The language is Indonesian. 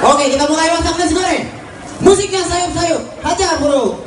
Oke, kita mulai masak nasi goreng. Musiknya sayup-sayup. Hajar, bro.